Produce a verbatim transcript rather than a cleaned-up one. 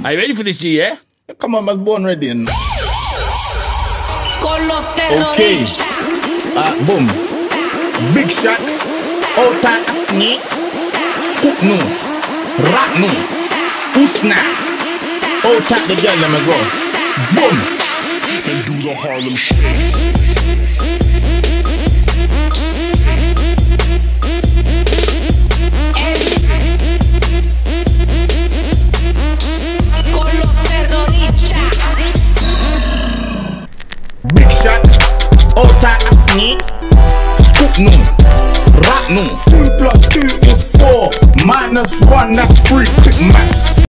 boom. Are you ready for this, G, yeah? Come on, I was born ready. And... Okay. Uh, boom. Big Shaq. Out a snake. Scoop no. Rat no. Usna. Out at the girl them as well. Boom. And do the Harlem Shaq. Big Shaq, out a snake. Scoop no, rat no. Two plus two is four, minus one, that's three. Quick maths.